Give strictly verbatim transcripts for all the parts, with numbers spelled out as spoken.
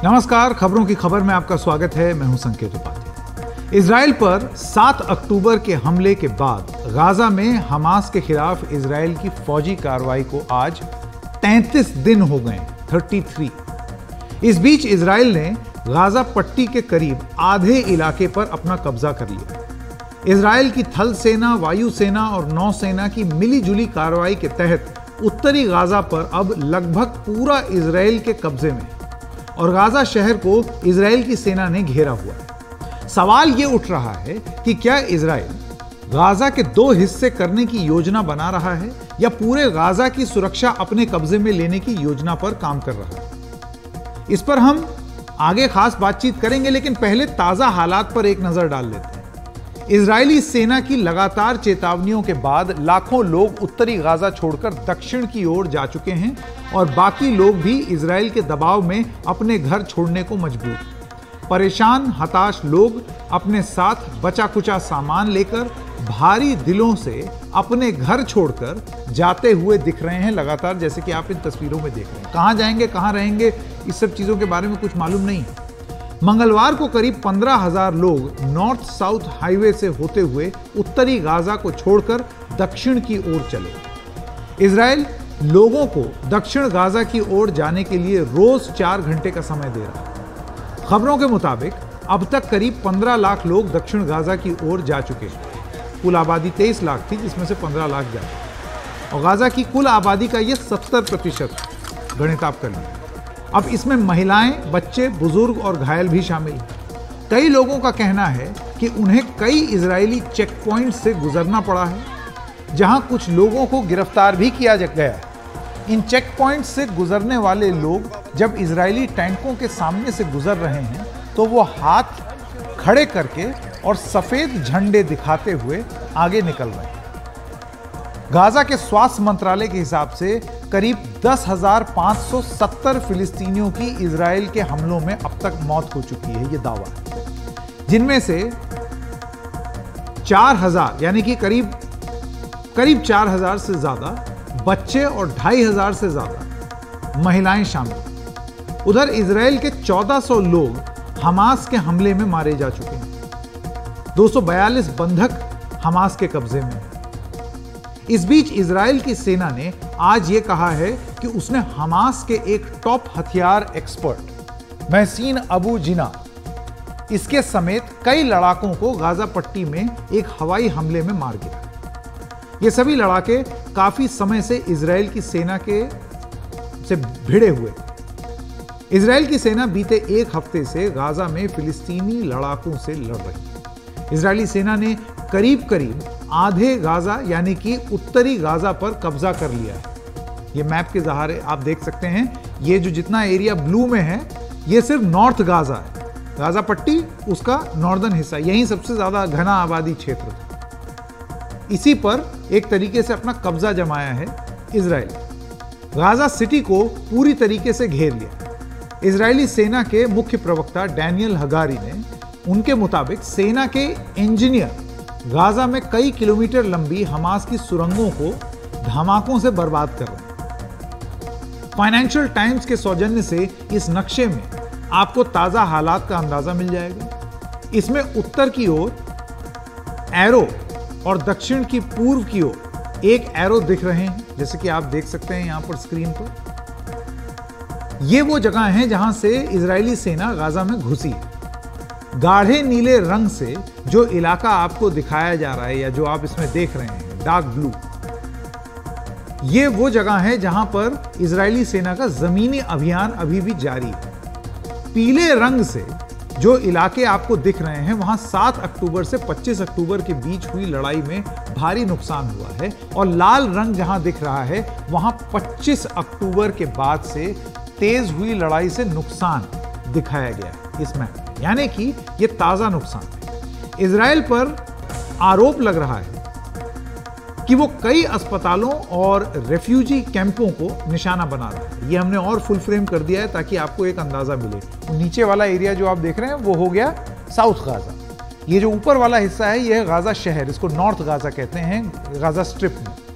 नमस्कार, खबरों की खबर में आपका स्वागत है। मैं हूं संकेत उपाध्याय। इजराइल पर सात अक्टूबर के हमले के बाद गाजा में हमास के खिलाफ इजराइल की फौजी कार्रवाई को आज तैंतीस दिन हो गए, तैंतीस। इस बीच इजराइल ने गाजा पट्टी के करीब आधे इलाके पर अपना कब्जा कर लिया। इजराइल की थल सेना, वायु सेना और नौसेना की मिलीजुली कार्रवाई के तहत उत्तरी गाजा पर अब लगभग पूरा इजराइल के कब्जे में और गाजा शहर को इजराइल की सेना ने घेरा हुआ है। सवाल यह उठ रहा है कि क्या इजराइल गाजा के दो हिस्से करने की योजना बना रहा है या पूरे गाजा की सुरक्षा अपने कब्जे में लेने की योजना पर काम कर रहा है। इस पर हम आगे खास बातचीत करेंगे, लेकिन पहले ताजा हालात पर एक नजर डाल लेते हैं। इजरायली सेना की लगातार चेतावनियों के बाद लाखों लोग उत्तरी गाजा छोड़कर दक्षिण की ओर जा चुके हैं और बाकी लोग भी इजराइल के दबाव में अपने घर छोड़ने को मजबूर। परेशान, हताश लोग अपने साथ बचा कुचा सामान लेकर भारी दिलों से अपने घर छोड़कर जाते हुए दिख रहे हैं लगातार, जैसे कि आप इन तस्वीरों में देख रहे हैं। कहां जाएंगे, कहां रहेंगे, इस सब चीजों के बारे में कुछ मालूम नहीं है। मंगलवार को करीब पंद्रह हजार लोग नॉर्थ साउथ हाईवे से होते हुए उत्तरी गाजा को छोड़कर दक्षिण की ओर चले। इजराइल लोगों को दक्षिण गाजा की ओर जाने के लिए रोज चार घंटे का समय दे रहा है। खबरों के मुताबिक अब तक करीब पंद्रह लाख लोग दक्षिण गाजा की ओर जा चुके हैं। कुल आबादी तेईस लाख थी, जिसमें से पंद्रह लाख जा चुके और गाजा की कुल आबादी का यह सत्तर प्रतिशत गणित आप कर लें। अब इसमें महिलाएं, बच्चे, बुजुर्ग और घायल भी शामिल हैं। कई लोगों का कहना है कि उन्हें कई इजरायली चेक पॉइंट से गुजरना पड़ा है, जहां कुछ लोगों को गिरफ्तार भी किया गया है। इन चेक पॉइंट से गुजरने वाले लोग जब इजरायली टैंकों के सामने से गुजर रहे हैं तो वो हाथ खड़े करके और सफेद झंडे दिखाते हुए आगे निकल रहे हैं। गाजा के स्वास्थ्य मंत्रालय के हिसाब से करीब दस हजार पाँच सौ सत्तर फिलिस्तीनियों की इजराइल के हमलों में अब तक मौत हो चुकी है, ये दावा है, जिनमें से चार हजार यानी कि करीब करीब चार हजार से ज्यादा बच्चे और ढाई हजार से ज्यादा महिलाएं शामिल। उधर इजराइल के चौदह सौ लोग हमास के हमले में मारे जा चुके हैं। दो सौ बयालीस बंधक हमास के कब्जे में। इस बीच इजराइल की सेना ने आज यह कहा है कि उसने हमास के एक टॉप हथियार एक्सपर्ट महसीन अबू जिना इसके समेत कई लड़ाकों को गाजा पट्टी में एक हवाई हमले में मार गिरा। ये सभी लड़ाके काफी समय से इजराइल की सेना के से भिड़े हुए। इजराइल की सेना बीते एक हफ्ते से गाजा में फिलिस्तीनी लड़ाकों से लड़ रही है। इजरायली सेना ने करीब करीब आधे गाजा यानी कि उत्तरी गाजा पर कब्जा कर लिया है। ये मैप के सहारे आप देख सकते हैं, ये जो जितना एरिया ब्लू में है ये सिर्फ नॉर्थ गाजा है। गाजा पट्टी उसका नॉर्दर्न हिस्सा, यहीं सबसे ज्यादा घना आबादी क्षेत्र था। इसी पर एक तरीके से अपना कब्जा जमाया है इजराइल। गाजा सिटी को पूरी तरीके से घेर लिया। इजरायली सेना के मुख्य प्रवक्ता डैनियल हगारी ने उनके मुताबिक सेना के इंजीनियर गाजा में कई किलोमीटर लंबी हमास की सुरंगों को धमाकों से बर्बाद कर रहे हैं। फाइनेंशियल टाइम्स के सौजन्य से इस नक्शे में आपको ताजा हालात का अंदाजा मिल जाएगा। इसमें उत्तर की ओर एरो और दक्षिण की पूर्व की ओर एक एरो दिख रहे हैं, जैसे कि आप देख सकते हैं यहां पर स्क्रीन पर। ये वो जगह हैं जहां से इजरायली सेना गाजा में घुसी है। गाढ़े नीले रंग से जो इलाका आपको दिखाया जा रहा है या जो आप इसमें देख रहे हैं डार्क ब्लू, ये वो जगह है जहां पर इजरायली सेना का जमीनी अभियान अभी भी जारी है। पीले रंग से जो इलाके आपको दिख रहे हैं वहां सात अक्टूबर से पच्चीस अक्टूबर के बीच हुई लड़ाई में भारी नुकसान हुआ है और लाल रंग जहां दिख रहा है वहां पच्चीस अक्टूबर के बाद से तेज हुई लड़ाई से नुकसान दिखाया गया है इस मैप में, यानी कि यह ताजा नुकसान है। इजराइल पर आरोप लग रहा है कि वो कई अस्पतालों और रेफ्यूजी कैंपों को निशाना बना रहा है। ये हमने और फुल फ्रेम कर दिया है ताकि आपको एक अंदाजा मिले। तो नीचे वाला एरिया जो आप देख रहे हैं वो हो गया साउथ गाजा। ये जो ऊपर वाला हिस्सा है यह है गाजा शहर, इसको नॉर्थ गाजा कहते हैं गाजा स्ट्रिप में।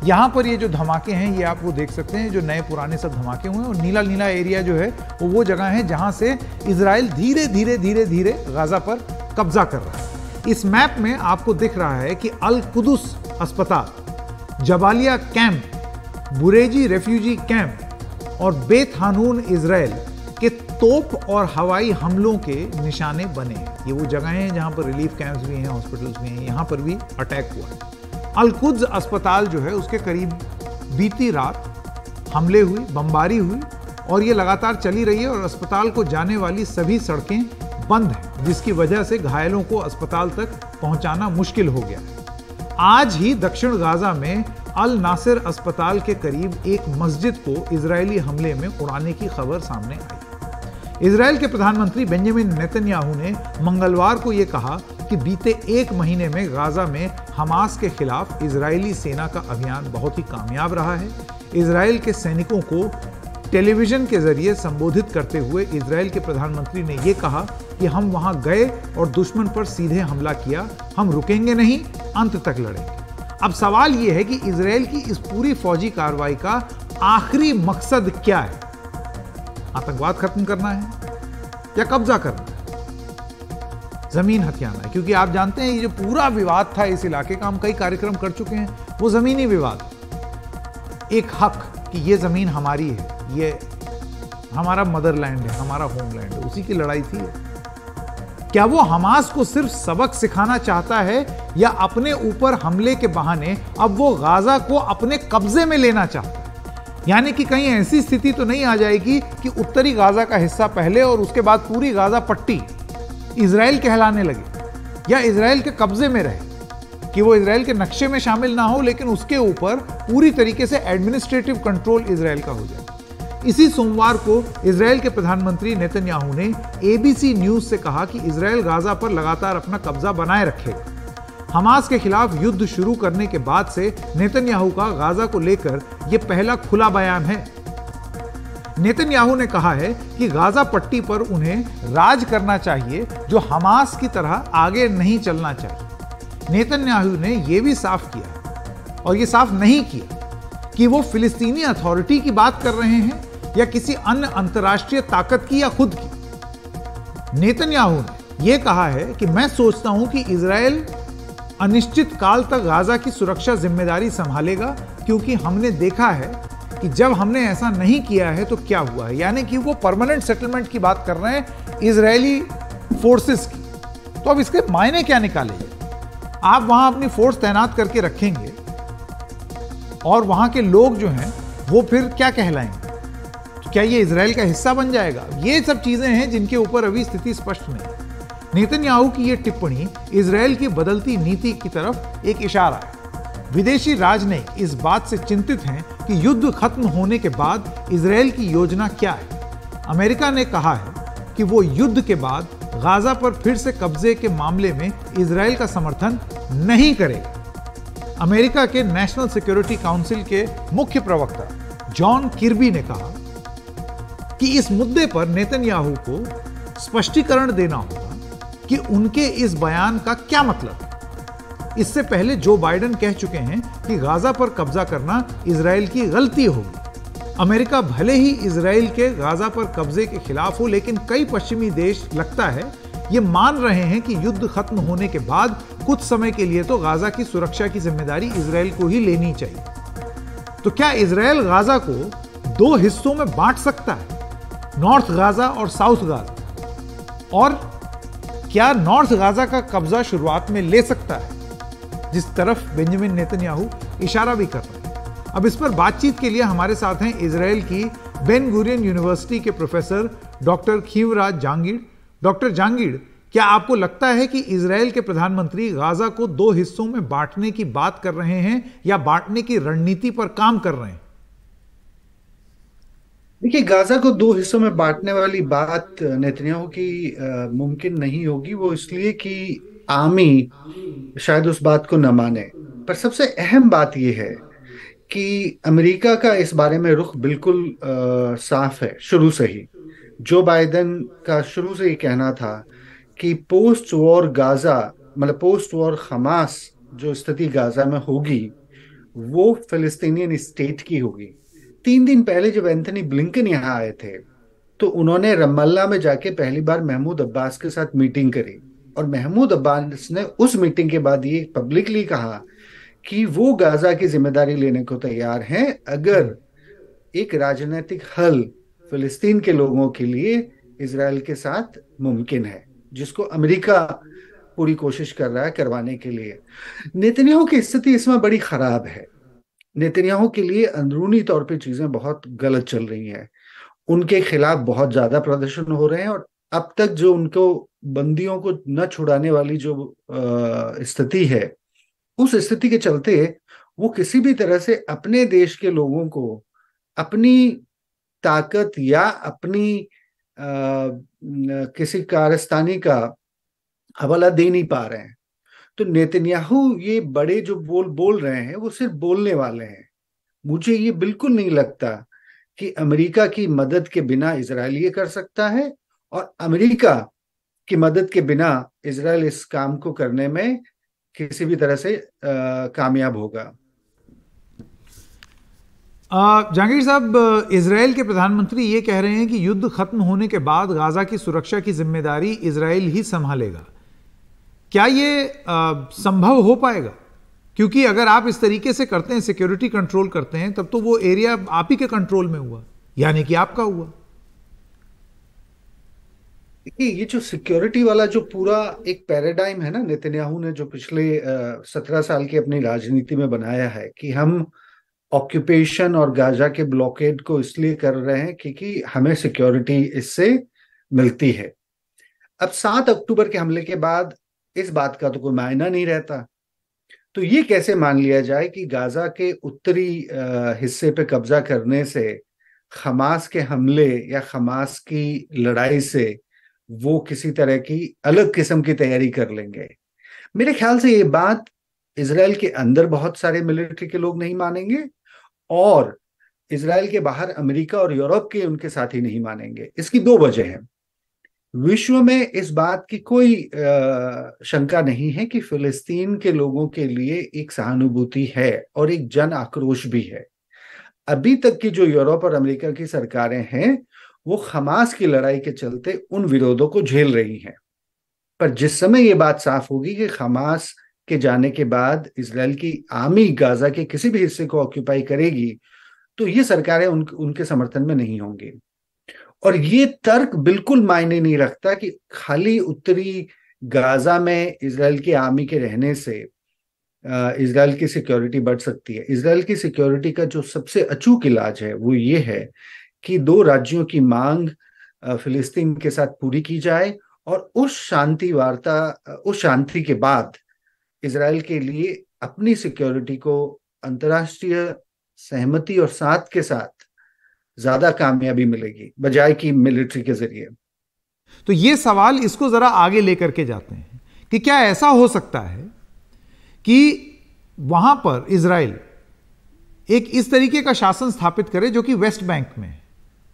यहाँ पर ये जो धमाके हैं ये आप वो देख सकते हैं, जो नए पुराने सब धमाके हुए हैं, और नीला नीला एरिया जो है वो वो जगह है जहाँ से इजराइल धीरे धीरे धीरे धीरे गाजा पर कब्जा कर रहा है। इस मैप में आपको दिख रहा है कि अल कुदस अस्पताल, Jabalia camp, Bureij refugee camp और बेत हानून इजराइल के तोप और हवाई हमलों के निशाने बने हैं। ये वो जगहें हैं जहां पर रिलीफ कैंप्स भी हैं, हॉस्पिटल्स भी हैं, यहां पर भी अटैक हुआ है। अल कुद्स अस्पताल जो है उसके करीब बीती रात हमले हुए, बमबारी हुई और ये लगातार चली रही है और अस्पताल को जाने वाली सभी सड़कें बंद हैं, जिसकी वजह से घायलों को अस्पताल तक पहुंचाना मुश्किल हो गया है। आज ही दक्षिण गाजा में अल नासिर अस्पताल के करीब एक मस्जिद को इजरायली हमले में उड़ाने की खबर सामने आई। इजरायल के प्रधानमंत्री बेंजामिन नेतन्याहू ने मंगलवार को यह कहा कि बीते एक महीने में गाजा में हमास के खिलाफ इजरायली सेना का अभियान बहुत ही कामयाब रहा है। इजरायल के सैनिकों को टेलीविजन के जरिए संबोधित करते हुए इजरायल के प्रधानमंत्री ने यह कहा कि हम वहां गए और दुश्मन पर सीधे हमला किया, हम रुकेंगे नहीं, अंत तक लड़ेंगे। अब सवाल यह है कि इजरायल की इस पूरी फौजी कार्रवाई का आखिरी मकसद क्या है? आतंकवाद खत्म करना है या कब्जा करना है, जमीन हथियाना है? क्योंकि आप जानते हैं ये जो पूरा विवाद था इस इलाके का, हम कई कार्यक्रम कर चुके हैं, वो जमीनी विवाद, एक हक कि ये जमीन हमारी है, ये हमारा मदरलैंड है, हमारा होमलैंड है, उसी की लड़ाई थी। क्या वो हमास को सिर्फ सबक सिखाना चाहता है या अपने ऊपर हमले के बहाने अब वो गाजा को अपने कब्जे में लेना चाहता है? यानी कि कहीं ऐसी स्थिति तो नहीं आ जाएगी कि उत्तरी गाजा का हिस्सा पहले और उसके बाद पूरी गाजा पट्टी इजराइल कहलाने लगे या इजराइल के कब्जे में रहे, कि वो इजराइल के नक्शे में शामिल ना हो लेकिन उसके ऊपर पूरी तरीके से एडमिनिस्ट्रेटिव कंट्रोल इजराइल का हो जाए। इसी सोमवार को इजराइल के प्रधानमंत्री नेतन्याहू ने एबीसी न्यूज से कहा कि इजराइल गाजा पर लगातार अपना कब्जा बनाए रखेगा। हमास के खिलाफ युद्ध शुरू करने के बाद से नेतन्याहू का गाजा को लेकर यह पहला खुला बयान है। नेतन्याहू ने कहा है कि गाजा पट्टी पर उन्हें राज करना चाहिए, जो हमास की तरह आगे नहीं चलना चाहिए। नेतन्याहू ने यह भी साफ किया और यह साफ नहीं किया कि वो फिलिस्तीनी अथॉरिटी की बात कर रहे हैं या किसी अन्य अंतर्राष्ट्रीय ताकत की या खुद की। नेतन्याहू ने यह कहा है कि मैं सोचता हूं कि इजराइल अनिश्चित काल तक गाजा की सुरक्षा जिम्मेदारी संभालेगा, क्योंकि हमने देखा है कि जब हमने ऐसा नहीं किया है तो क्या हुआ है। यानी कि वो परमानेंट सेटलमेंट की बात कर रहे हैं इजरायली फोर्सेस की। तो अब इसके मायने क्या निकालेंगे? आप वहां अपनी फोर्स तैनात करके रखेंगे और वहां के लोग जो हैं वो फिर क्या कहलाएंगे? तो क्या ये इजराइल का हिस्सा बन जाएगा? ये सब चीजें हैं जिनके ऊपर अभी स्थिति स्पष्ट नहीं है। नेतन्याहू की ये टिप्पणी इजराइल की बदलती नीति की तरफ एक इशारा है। विदेशी राजनयिक इस बात से चिंतित हैं कि युद्ध खत्म होने के बाद इजराइल की योजना क्या है। अमेरिका ने कहा है कि वो युद्ध के बाद गाजा पर फिर से कब्जे के मामले में इजराइल का समर्थन नहीं करेगा। अमेरिका के नेशनल सिक्योरिटी काउंसिल के मुख्य प्रवक्ता जॉन किर्बी ने कहा कि इस मुद्दे पर नेतन्याहू को स्पष्टीकरण देना होगा कि उनके इस बयान का क्या मतलब है। इससे पहले जो बाइडेन कह चुके हैं कि गाजा पर कब्जा करना इजराइल की गलती होगी। अमेरिका भले ही इजराइल के गाजा पर कब्जे के खिलाफ हो, लेकिन कई पश्चिमी देश लगता है ये मान रहे हैं कि युद्ध खत्म होने के बाद कुछ समय के लिए तो गाजा की सुरक्षा की जिम्मेदारी इजराइल को ही लेनी चाहिए। तो क्या इजराइल गाजा को दो हिस्सों में बांट सकता है, नॉर्थ गाजा और साउथ गाजा? और क्या नॉर्थ गाजा का कब्जा शुरुआत में ले सकता है, जिस तरफ बेंजामिन नेतन्याहू इशारा भी कर रहे हैं? अब इस पर बातचीत के लिए हमारे साथ हैं इजराइल की बेन गुरियन यूनिवर्सिटी के professor doctor Khivraj Jangid. Doctor Jangid, क्या आपको लगता है कि इजराइल के प्रधानमंत्री गाजा को दो हिस्सों में बांटने की बात कर रहे हैं या बांटने की रणनीति पर काम कर रहे हैं? देखिए, गाजा को दो हिस्सों में बांटने वाली बात नेतन्याहू की आ, मुमकिन नहीं होगी। वो इसलिए कि आमी शायद उस बात को न माने। पर सबसे अहम बात यह है कि अमेरिका का इस बारे में रुख बिल्कुल आ, साफ है शुरू से ही। जो बाइडेन का शुरू से ही कहना था कि पोस्ट वॉर गाजा, मतलब पोस्ट वॉर हमास जो स्थिति गाजा में होगी, वो फिलिस्तीनियन स्टेट की होगी। तीन दिन पहले जब एंथनी ब्लिंकन यहाँ आए थे तो उन्होंने रमल्ला में जाके पहली बार महमूद अब्बास के साथ मीटिंग करी, और महमूद अब्बास ने उस मीटिंग के बाद ये पब्लिकली कहा कि वो गाजा की जिम्मेदारी लेने को तैयार हैं अगर एक राजनीतिक हल फिलिस्तीन के लोगों के लिए इजराइल के साथ मुमकिन है, जिसको अमेरिका पूरी कोशिश कर रहा है करवाने के लिए। नेतन्याहू की स्थिति इसमें बड़ी खराब है। नेतन्याहू के लिए अंदरूनी तौर पे चीजें बहुत गलत चल रही हैं। उनके खिलाफ बहुत ज्यादा प्रदर्शन हो रहे हैं, और अब तक जो उनको बंदियों को न छुड़ाने वाली जो स्थिति है, उस स्थिति के चलते वो किसी भी तरह से अपने देश के लोगों को अपनी ताकत या अपनी आ, किसी कारस्तानी का हवाला दे नहीं पा रहे हैं। तो नेतन्याहू ये बड़े जो बोल बोल रहे हैं वो सिर्फ बोलने वाले हैं। मुझे ये बिल्कुल नहीं लगता कि अमेरिका की मदद के बिना इजराइल ये कर सकता है, और अमेरिका की मदद के बिना इजराइल इस काम को करने में किसी भी तरह से आ, कामयाब होगा। जहांगीर साहब, इजराइल के प्रधानमंत्री ये कह रहे हैं कि युद्ध खत्म होने के बाद गाजा की सुरक्षा की जिम्मेदारी इजराइल ही संभालेगा। क्या ये संभव हो पाएगा? क्योंकि अगर आप इस तरीके से करते हैं, सिक्योरिटी कंट्रोल करते हैं, तब तो वो एरिया आप ही के कंट्रोल में हुआ, यानी कि आपका हुआ। ये जो सिक्योरिटी वाला जो पूरा एक पैराडाइम है ना, नेतन्याहू ने जो पिछले सत्रह साल की अपनी राजनीति में बनाया है कि हम ऑक्यूपेशन और गाजा के ब्लॉकेड को इसलिए कर रहे हैं क्योंकि हमें सिक्योरिटी इससे मिलती है। अब सात अक्टूबर के हमले के बाद इस बात का तो कोई मायना नहीं रहता। तो ये कैसे मान लिया जाए कि गाजा के उत्तरी हिस्से पे कब्जा करने से, हमास के हमले या हमास की लड़ाई से वो किसी तरह की अलग किस्म की तैयारी कर लेंगे? मेरे ख्याल से ये बात इजराइल के अंदर बहुत सारे मिलिट्री के लोग नहीं मानेंगे, और इजराइल के बाहर अमेरिका और यूरोप के उनके साथी नहीं मानेंगे। इसकी दो वजह हैं। विश्व में इस बात की कोई शंका नहीं है कि फिलिस्तीन के लोगों के लिए एक सहानुभूति है और एक जन आक्रोश भी है। अभी तक की जो यूरोप और अमेरिका की सरकारें हैं वो हमास की लड़ाई के चलते उन विरोधों को झेल रही हैं, पर जिस समय ये बात साफ होगी कि हमास के जाने के बाद इजराइल की आर्मी गाजा के किसी भी हिस्से को ऑक्यूपाई करेगी, तो ये सरकारें उन, उनके समर्थन में नहीं होंगी। और ये तर्क बिल्कुल मायने नहीं रखता कि खाली उत्तरी गाजा में इजराइल की आर्मी के रहने से इजराइल की सिक्योरिटी बढ़ सकती है। इजराइल की सिक्योरिटी का जो सबसे अचूक इलाज है वो ये है कि दो राज्यों की मांग फिलिस्तीन के साथ पूरी की जाए, और उस शांति वार्ता उस शांति के बाद इजराइल के लिए अपनी सिक्योरिटी को अंतर्राष्ट्रीय सहमति और साथ के साथ ज्यादा कामयाबी मिलेगी बजाय कि मिलिट्री के जरिए। तो ये सवाल इसको जरा आगे लेकर के जाते हैं कि क्या ऐसा हो सकता है कि वहां पर इजराइल एक इस तरीके का शासन स्थापित करे जो कि वेस्ट बैंक में है।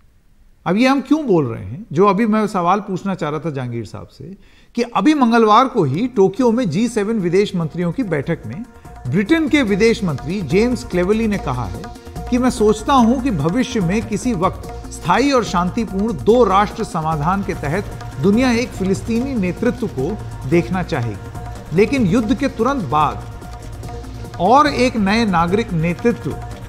अब ये हम क्यों बोल रहे हैं, जो अभी मैं सवाल पूछना चाह रहा था जहांगीर साहब से, कि अभी मंगलवार को ही टोक्यो में जी सेवन विदेश मंत्रियों की बैठक में ब्रिटेन के विदेश मंत्री जेम्स क्लेवली ने कहा है कि मैं सोचता हूं कि भविष्य में किसी वक्त स्थायी और शांतिपूर्ण दो राष्ट्र समाधान के तहत दुनिया एक फिलिस्तीनी नेतृत्व को देखना चाहेगी, लेकिन युद्ध के तुरंत बाद और एक नए नागरिक नेतृत्व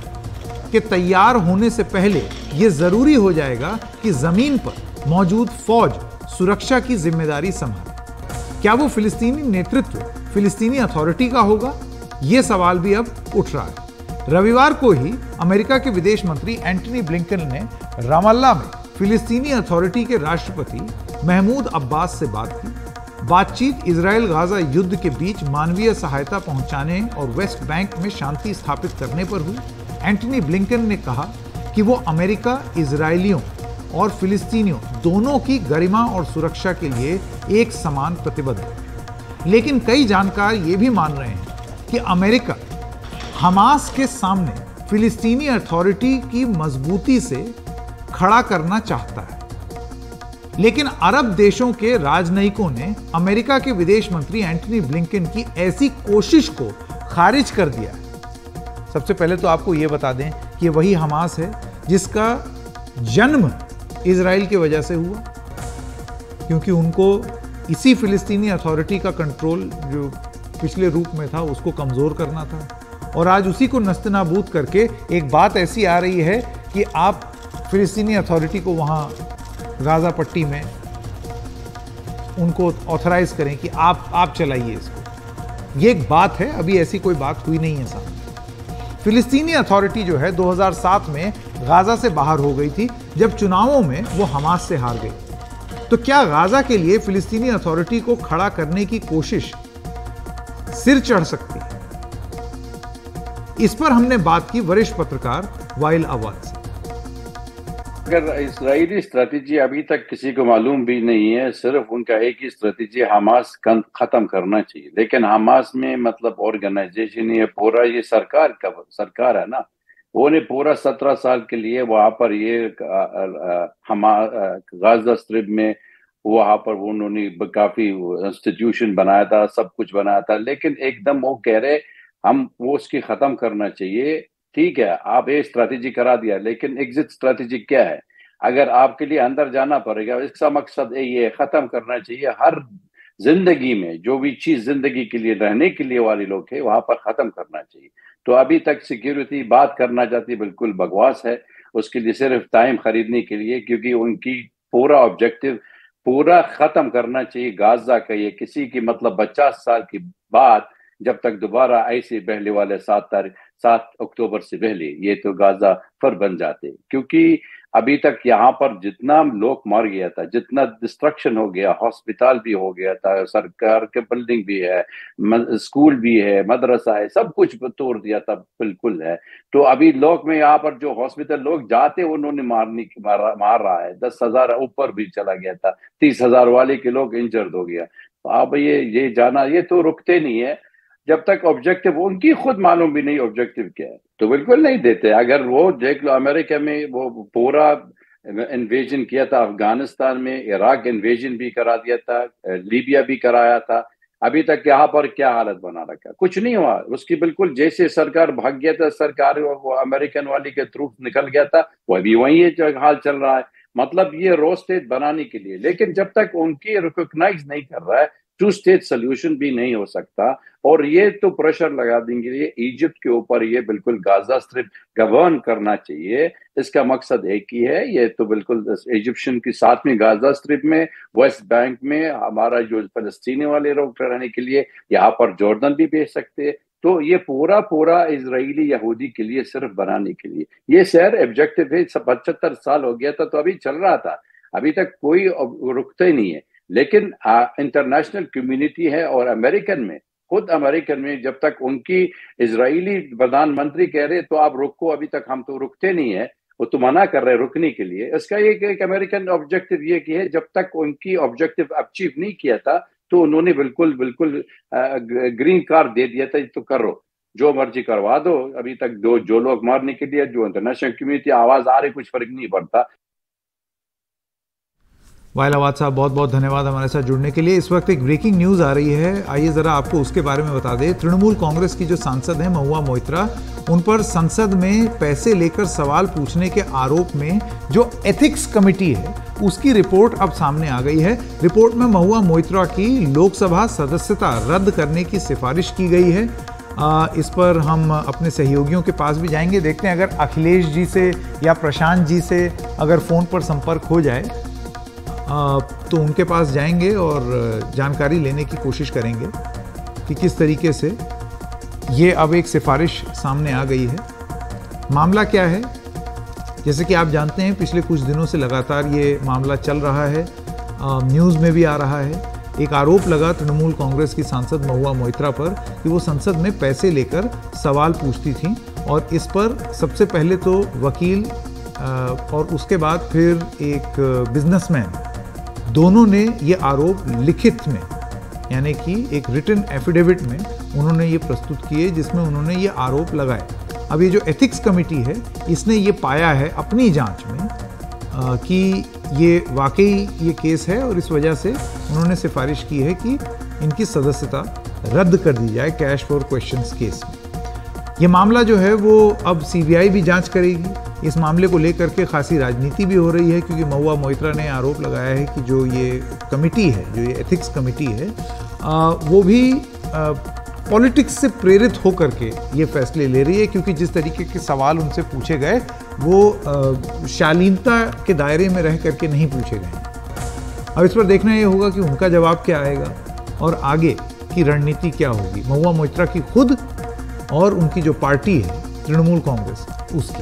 के तैयार होने से पहले यह जरूरी हो जाएगा कि जमीन पर मौजूद फौज सुरक्षा की जिम्मेदारी संभाले। क्या वो फिलिस्तीनी नेतृत्व फिलिस्तीनी अथॉरिटी का होगा? यह सवाल भी अब उठ रहा है। रविवार को ही अमेरिका के विदेश मंत्री एंटनी ब्लिंकन ने रामल्ला में फिलिस्तीनी अथॉरिटी के राष्ट्रपति महमूद अब्बास से बात की। बातचीत इजराइल गाजा युद्ध के बीच मानवीय सहायता पहुंचाने और वेस्ट बैंक में शांति स्थापित करने पर हुई। एंटनी ब्लिंकन ने कहा कि वो अमेरिका इजरायलियों और फिलिस्तीनियों दोनों की गरिमा और सुरक्षा के लिए एक समान प्रतिबद्ध है। लेकिन कई जानकार ये भी मान रहे हैं कि अमेरिका हमास के सामने फिलिस्तीनी अथॉरिटी की मजबूती से खड़ा करना चाहता है। लेकिन अरब देशों के राजनयिकों ने अमेरिका के विदेश मंत्री एंटनी ब्लिंकन की ऐसी कोशिश को खारिज कर दिया है। सबसे पहले तो आपको ये बता दें कि वही हमास है जिसका जन्म इजराइल की वजह से हुआ, क्योंकि उनको इसी फिलिस्तीनी अथॉरिटी का कंट्रोल जो पिछले रूप में था उसको कमज़ोर करना था, और आज उसी को नस्तनाबूद करके एक बात ऐसी आ रही है कि आप फिलिस्तीनी अथॉरिटी को वहाँ गाज़ा पट्टी में उनको ऑथराइज करें कि आप आप चलाइए इसको। ये एक बात है, अभी ऐसी कोई बात हुई नहीं है सामने। फिलिस्तीनी अथॉरिटी जो है दो हज़ार सात में गाज़ा से बाहर हो गई थी जब चुनावों में वो हमास से हार गई। तो क्या गाज़ा के लिए फिलिस्तीनी अथॉरिटी को खड़ा करने की कोशिश सिर चढ़ सकती है? इस पर हमने बात की वरिष्ठ पत्रकार वाइल अवाद से। अगर इजरायली स्ट्रेटेजी अभी तक किसी को मालूम भी नहीं है, सिर्फ उनका एक ही स्ट्रेटेजी हमास खत्म करना चाहिए। लेकिन हमास में मतलब ऑर्गेनाइजेशन ये पूरा ये सरकार का सरकार है ना, वो ने पूरा सत्रह साल के लिए वहां पर ये हम गाजा स्ट्रिप में वहां पर उन्होंने काफी इंस्टीट्यूशन बनाया था, सब कुछ बनाया था, लेकिन एकदम वो कह रहे हम वो उसकी खत्म करना चाहिए। ठीक है, आप ये स्ट्रैटेजी करा दिया, लेकिन एग्जिट स्ट्रैटेजी क्या है? अगर आपके लिए अंदर जाना पड़ेगा, इसका मकसद ये खत्म करना चाहिए। हर जिंदगी में जो भी चीज जिंदगी के लिए रहने के लिए वाले लोग है वहां पर खत्म करना चाहिए। तो अभी तक सिक्योरिटी बात करना चाहती बिल्कुल बकवास है, उसके लिए सिर्फ टाइम खरीदने के लिए, क्योंकि उनकी पूरा ऑब्जेक्टिव पूरा खत्म करना चाहिए गाजा का। ये किसी की मतलब पचास साल की बात जब तक दोबारा ऐसे पहले वाले सात तारीख सात अक्टूबर से पहले ये तो गाजा फिर बन जाते, क्योंकि अभी तक यहाँ पर जितना लोग मर गया था, जितना डिस्ट्रक्शन हो गया, हॉस्पिटल भी हो गया था, सरकार के बिल्डिंग भी है, स्कूल भी है, मदरसा है, सब कुछ तोड़ दिया था बिल्कुल है। तो अभी लोग में यहाँ पर जो हॉस्पिटल लोग जाते उन्होंने मारने मार, मार रहा है, दस हजार ऊपर भी चला गया था, तीस हजार वाले के लोग इंजर्ड हो गया। तो अब ये ये जाना ये तो रुकते नहीं है जब तक ऑब्जेक्टिव उनकी खुद मालूम भी नहीं ऑब्जेक्टिव क्या है, तो बिल्कुल नहीं देते। अगर वो देख लो अमेरिका में वो पूरा इन्वेजन किया था अफगानिस्तान में, इराक इन्वेजन भी करा दिया था, लीबिया भी कराया था, अभी तक यहाँ पर क्या हालत बना रखा, कुछ नहीं हुआ उसकी। बिल्कुल जैसे सरकार भाग गया था, सरकार वो अमेरिकन वाली के थ्रू निकल गया था, वो भी वही हाल चल रहा है। मतलब ये रो स्टेट बनाने के लिए, लेकिन जब तक उनकी रिकॉग्नाइज नहीं कर रहा है टू स्टेट सोल्यूशन भी नहीं हो सकता। और ये तो प्रेशर लगा देंगे ये इजिप्ट के ऊपर, ये बिल्कुल गाजा स्ट्रिप गवर्न करना चाहिए, इसका मकसद एक ही है। ये तो बिल्कुल इजिप्शियन के साथ में गाजा स्ट्रिप में, वेस्ट बैंक में हमारा जो फलस्तीनी वाले लोग रहने के लिए, यहाँ पर जॉर्डन भी भेज सकते हैं। तो ये पूरा पूरा इजरायली यहूदी के लिए सिर्फ बनाने के लिए ये शहर ऑब्जेक्टिव है। पचहत्तर साल हो गया था तो अभी चल रहा था, अभी तक कोई रुकता ही नहीं है। लेकिन इंटरनेशनल कम्युनिटी है और अमेरिकन में, खुद अमेरिकन में जब तक उनकी इजरायली प्रधानमंत्री कह रहे तो आप रुको, अभी तक हम तो रुकते नहीं है, वो तो मना कर रहे रुकने के लिए। इसका एक एक अमेरिकन ऑब्जेक्टिव ये कि है जब तक उनकी ऑब्जेक्टिव अचीव नहीं किया था तो उन्होंने बिल्कुल बिल्कुल ग्रीन कार्ड दे दिया था, तो करो जो मर्जी करवा दो। अभी तक दो जो लोग मारने के लिए जो इंटरनेशनल कम्युनिटी आवाज आ रही, कुछ फर्क नहीं पड़ता। वाइल अवाद साहब बहुत बहुत धन्यवाद हमारे साथ जुड़ने के लिए। इस वक्त एक ब्रेकिंग न्यूज़ आ रही है, आइए ज़रा आपको उसके बारे में बता दें। तृणमूल कांग्रेस की जो सांसद हैं महुआ मोइत्रा, उन पर संसद में पैसे लेकर सवाल पूछने के आरोप में जो एथिक्स कमेटी है उसकी रिपोर्ट अब सामने आ गई है। रिपोर्ट में महुआ मोइत्रा की लोकसभा सदस्यता रद्द करने की सिफारिश की गई है। आ, इस पर हम अपने सहयोगियों के पास भी जाएंगे, देखते हैं अगर अखिलेश जी से या प्रशांत जी से अगर फ़ोन पर संपर्क हो जाए तो उनके पास जाएंगे और जानकारी लेने की कोशिश करेंगे कि किस तरीके से ये अब एक सिफारिश सामने आ गई है। मामला क्या है, जैसे कि आप जानते हैं पिछले कुछ दिनों से लगातार ये मामला चल रहा है, न्यूज़ में भी आ रहा है। एक आरोप लगा तृणमूल कांग्रेस की सांसद महुआ मोइत्रा पर कि वो संसद में पैसे लेकर सवाल पूछती थीं, और इस पर सबसे पहले तो वकील और उसके बाद फिर एक बिजनेसमैन, दोनों ने ये आरोप लिखित में यानी कि एक रिटन एफिडेविट में उन्होंने ये प्रस्तुत किए जिसमें उन्होंने ये आरोप लगाए। अब ये जो एथिक्स कमेटी है इसने ये पाया है अपनी जांच में आ, कि ये वाकई ये केस है, और इस वजह से उन्होंने सिफारिश की है कि इनकी सदस्यता रद्द कर दी जाए कैश फॉर क्वेश्चंस केस में। ये मामला जो है वो अब सीबीआई भी जांच करेगी। इस मामले को लेकर के खासी राजनीति भी हो रही है, क्योंकि महुआ मोइत्रा ने आरोप लगाया है कि जो ये कमेटी है, जो ये एथिक्स कमेटी है, आ, वो भी पॉलिटिक्स से प्रेरित होकर के ये फैसले ले रही है, क्योंकि जिस तरीके के सवाल उनसे पूछे गए वो आ, शालीनता के दायरे में रह करके नहीं पूछे गए। अब इस पर देखना ये होगा कि उनका जवाब क्या आएगा और आगे की रणनीति क्या होगी, महुआ मोइत्रा की खुद और उनकी जो पार्टी है तृणमूल कांग्रेस उसकी।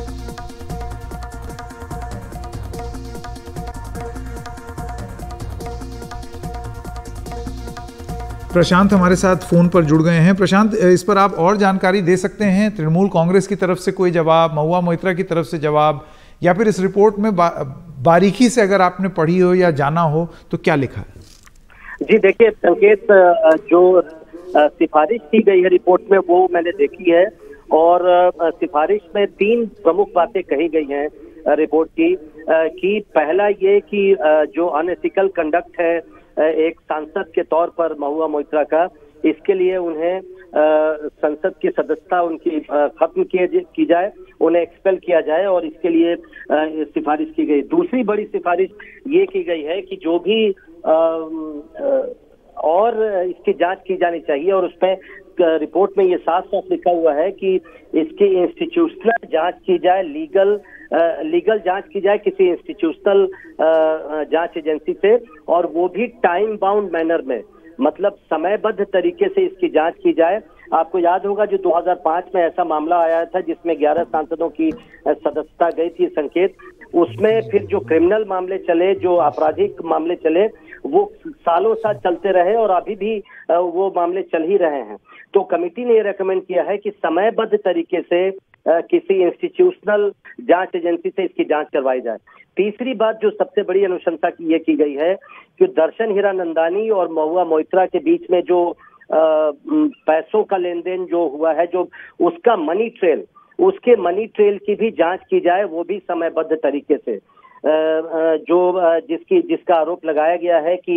प्रशांत हमारे साथ फोन पर जुड़ गए हैं। प्रशांत, इस पर आप और जानकारी दे सकते हैं? तृणमूल कांग्रेस की तरफ से कोई जवाब, महुआ मोइत्रा की तरफ से जवाब, या फिर इस रिपोर्ट में बा, बारीकी से अगर आपने पढ़ी हो या जाना हो तो क्या लिखा है? जी देखिए संकेत, जो सिफारिश की गई है रिपोर्ट में वो मैंने देखी है, और सिफारिश में तीन प्रमुख बातें कही गई हैं रिपोर्ट की। कि पहला ये कि जो अनएथिकल कंडक्ट है एक सांसद के तौर पर महुआ मोइत्रा का, इसके लिए उन्हें संसद की सदस्यता उनकी खत्म की जाए, उन्हें एक्सपेल किया जाए, और इसके लिए सिफारिश की गई। दूसरी बड़ी सिफारिश ये की गई है कि जो भी आ, आ, और इसकी जांच की जानी चाहिए, और उसमें रिपोर्ट में ये साफ साफ लिखा हुआ है कि इसकी इंस्टीट्यूशनल जांच की जाए, लीगल लीगल जांच की जाए किसी इंस्टीट्यूशनल जांच एजेंसी से, और वो भी टाइम बाउंड मैनर में, मतलब समयबद्ध तरीके से इसकी जांच की जाए। आपको याद होगा जो दो हज़ार पाँच में ऐसा मामला आया था जिसमें ग्यारह सांसदों की सदस्यता गई थी संकेत, उसमें फिर जो क्रिमिनल मामले चले, जो आपराधिक मामले चले, वो सालों साल चलते रहे और अभी भी वो मामले चल ही रहे हैं। तो कमेटी ने ये रेकमेंड किया है कि समयबद्ध तरीके से किसी इंस्टीट्यूशनल जांच एजेंसी से इसकी जांच करवाई जाए। तीसरी बात जो सबसे बड़ी अनुशंसा की ये की गई है कि दर्शन हीरानंदानी और महुआ मोइत्रा के बीच में जो आ, पैसों का लेन देन जो हुआ है, जो उसका मनी ट्रेल, उसके मनी ट्रेल की भी जांच की जाए, वो भी समयबद्ध तरीके से। जो जिसकी जिसका आरोप लगाया गया है कि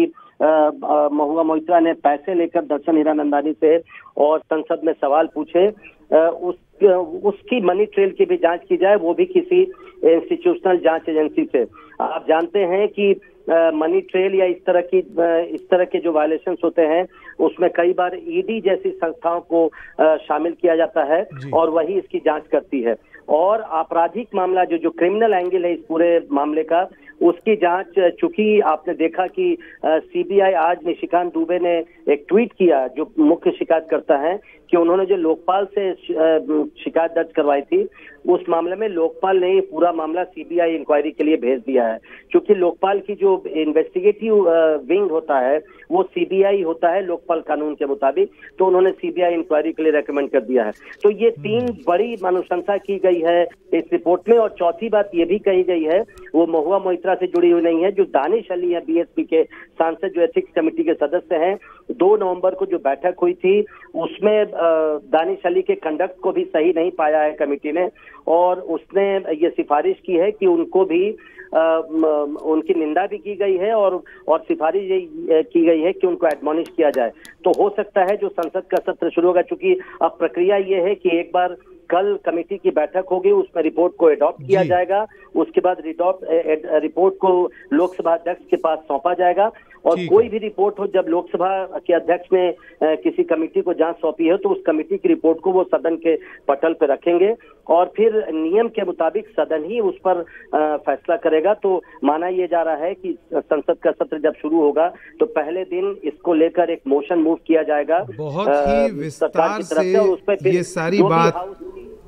महुआ मोइत्रा ने पैसे लेकर दर्शन हीरानंदानी से और संसद में सवाल पूछे, उस उसकी मनी ट्रेल की भी जांच की जाए, वो भी किसी इंस्टीट्यूशनल जांच एजेंसी से। आप जानते हैं कि मनी ट्रेल या इस तरह की इस तरह के जो वायलेशंस होते हैं उसमें कई बार ईडी जैसी संस्थाओं को शामिल किया जाता है और वही इसकी जांच करती है। और आपराधिक मामला जो जो क्रिमिनल एंगल है इस पूरे मामले का, उसकी जांच, चूंकि आपने देखा कि सीबीआई, आज निशिकांत दुबे ने एक ट्वीट किया जो मुख्य शिकायत करता है कि उन्होंने जो लोकपाल से शिकायत दर्ज करवाई थी, उस मामले में लोकपाल ने पूरा मामला सीबीआई इंक्वायरी के लिए भेज दिया है। क्योंकि लोकपाल की जो इन्वेस्टिगेटिव विंग होता है वो सीबीआई होता है लोकपाल कानून के मुताबिक, तो उन्होंने सीबीआई इंक्वायरी के लिए रेकमेंड कर दिया है। तो ये तीन बड़ी अनुशंसा की गई है इस रिपोर्ट में। और चौथी बात ये भी कही गई है, वो महुआ मोइत्रा से जुड़ी हुई नहीं है, जो दानिश अली है बीएसपी के सांसद, जो एथिक्स कमेटी के सदस्य हैं, दो नवंबर को जो बैठक हुई थी उसमें दानिश अली के कंडक्ट को भी सही नहीं पाया है कमेटी ने, और उसने ये सिफारिश की है कि उनको भी आ, उनकी निंदा भी की गई है और और सिफारिश ये की गई है कि उनको एडमॉनिश किया जाए। तो हो सकता है जो संसद का सत्र शुरू होगा, चूंकि अब प्रक्रिया ये है कि एक बार कल कमेटी की बैठक होगी, उसमें रिपोर्ट को एडॉप्ट किया जाएगा, उसके बाद रिपोर्ट को लोकसभा अध्यक्ष के पास सौंपा जाएगा, और कोई भी रिपोर्ट हो, जब लोकसभा के अध्यक्ष ने किसी कमेटी को जांच सौंपी है तो उस कमेटी की रिपोर्ट को वो सदन के पटल पर रखेंगे और फिर नियम के मुताबिक सदन ही उस पर फैसला करेगा। तो माना यह जा रहा है कि संसद का सत्र जब शुरू होगा तो पहले दिन इसको लेकर एक मोशन मूव किया जाएगा बहुत ही विस्तार से, उस पर ये सारी बात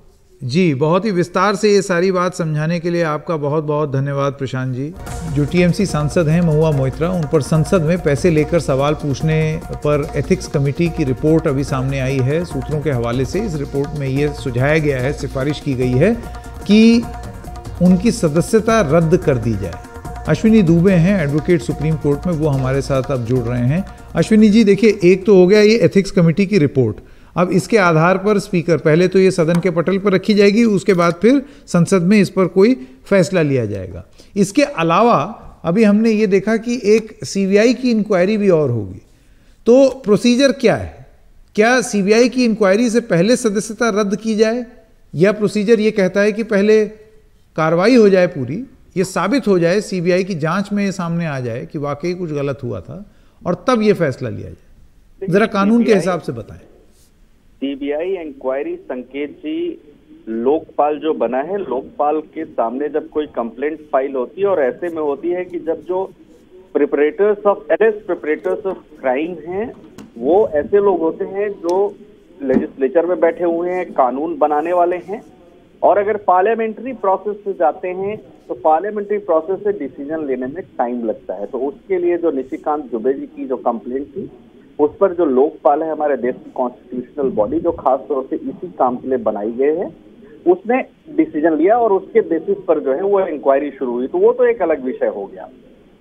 जी बहुत ही विस्तार से ये सारी बात समझाने के लिए आपका बहुत बहुत धन्यवाद प्रशांत जी। जो टीएमसी सांसद हैं महुआ मोइत्रा, उन पर संसद में पैसे लेकर सवाल पूछने पर एथिक्स कमेटी की रिपोर्ट अभी सामने आई है। सूत्रों के हवाले से इस रिपोर्ट में ये सुझाया गया है, सिफारिश की गई है कि उनकी सदस्यता रद्द कर दी जाए। अश्विनी दुबे हैं एडवोकेट सुप्रीम कोर्ट में, वो हमारे साथ अब जुड़ रहे हैं। अश्विनी जी देखिए, एक तो हो गया ये एथिक्स कमेटी की रिपोर्ट, अब इसके आधार पर स्पीकर, पहले तो ये सदन के पटल पर रखी जाएगी, उसके बाद फिर संसद में इस पर कोई फैसला लिया जाएगा। इसके अलावा अभी हमने ये देखा कि एक सीबीआई की इंक्वायरी भी और होगी। तो प्रोसीजर क्या है, क्या सीबीआई की इंक्वायरी से पहले सदस्यता रद्द की जाए, या प्रोसीजर ये कहता है कि पहले कार्रवाई हो जाए पूरी, ये साबित हो जाए, सीबीआई की जांच में ये सामने आ जाए कि वाकई कुछ गलत हुआ था, और तब ये फैसला लिया जाए? जरा कानून के हिसाब से बताएं। सीबीआई इंक्वायरी, संकेत जी, लोकपाल जो बना है, लोकपाल के सामने जब कोई कंप्लेंट फाइल होती है, और ऐसे में होती है कि जब जो perpetrators of arrest perpetrators of crime हैं, वो ऐसे लोग होते हैं जो लेजिस्लेचर में बैठे हुए हैं, कानून बनाने वाले हैं, और अगर पार्लियामेंट्री प्रोसेस से जाते हैं तो पार्लियामेंट्री प्रोसेस से डिसीजन लेने में टाइम लगता है। तो उसके लिए जो निशिकांत दुबे जी की जो कंप्लेंट थी, उस पर जो लोकपाल है, हमारे देश की कॉन्स्टिट्यूशनल बॉडी, जो खास तौर से इसी काम के लिए बनाई गई है, उसने डिसीजन लिया और उसके बेसिस पर जो है वो इंक्वायरी शुरू हुई। तो वो तो एक अलग विषय हो गया।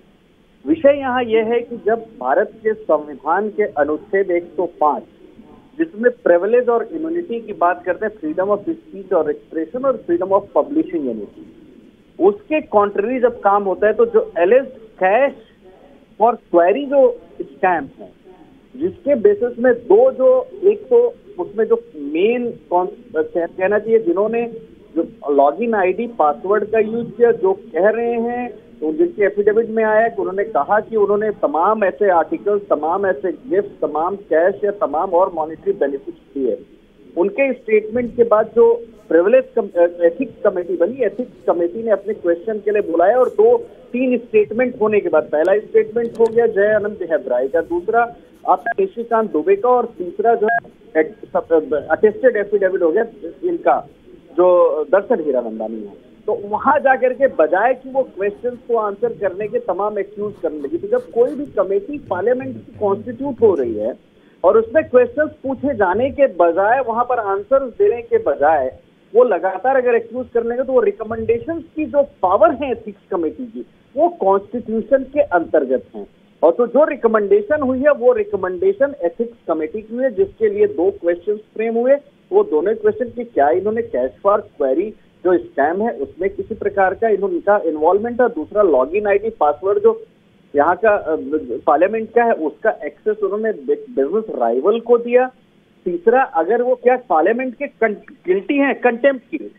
विषय यहाँ यह है कि जब भारत के संविधान के अनुच्छेद एक सौ पाँच, जिसमें प्रिविलेज और इम्यूनिटी की बात करते हैं, फ्रीडम ऑफ स्पीच और एक्सप्रेशन और फ्रीडम ऑफ पब्लिशिंग यूनिटी, उसके कॉन्ट्ररी जब काम होता है तो जो एलिस्ड कैश फॉर क्वेरी जो स्कैम है, जिसके बेसिस में दो जो एक तो उसमें जो मेन कहना चाहिए, जिन्होंने जो लॉगिन आईडी पासवर्ड का यूज किया, जो कह रहे हैं तो जिनके एफिडेविट में आया कि उन्होंने कहा कि उन्होंने तमाम ऐसे आर्टिकल्स, तमाम ऐसे गिफ्ट, तमाम कैश या तमाम और मॉनेटरी बेनिफिट्स दिए, उनके स्टेटमेंट के बाद जो प्रिविलेज एथिक्स कमेटी बनी, एथिक्स कमेटी ने अपने क्वेश्चन के लिए बुलाया, और दो तीन स्टेटमेंट होने के बाद, पहला स्टेटमेंट हो गया जय आनंद हैदराई का, दूसरा आपका निशिकांत दुबे का, और तीसरा जो है अटेस्टेड एफिडेविट हो गया इनका, जो दर्शन हीरानंदानी है। तो वहां जाकर के बजाय कि वो क्वेश्चंस को आंसर करने के तमाम एक्सक्यूज करने लगी। तो जब कोई भी कमेटी पार्लियामेंट की कॉन्स्टिट्यूट हो रही है और उसमें क्वेश्चंस पूछे जाने के बजाय, वहां पर आंसर देने के बजाय वो लगातार अगर एक्सक्यूज कर लेंगे, तो वो रिकमेंडेशंस की जो पावर है एथिक्स कमेटी की, वो कॉन्स्टिट्यूशन के अंतर्गत है। और तो जो रिकमेंडेशन हुई है, वो रिकमेंडेशन एथिक्स कमेटी की है, जिसके लिए दो क्वेश्चन फ्रेम हुए। वो दोनों क्वेश्चन की क्या इन्होंने कैश फॉर क्वेरी जो स्कैम है उसमें किसी प्रकार का इनका इन्वॉल्वमेंट है, दूसरा लॉगिन आईडी पासवर्ड जो यहाँ का पार्लियामेंट का है उसका एक्सेस उन्होंने बिजनेस राइवल को दिया, तीसरा अगर वो क्या पार्लियामेंट के गिल्टी हैं कंटेम्प्ट की,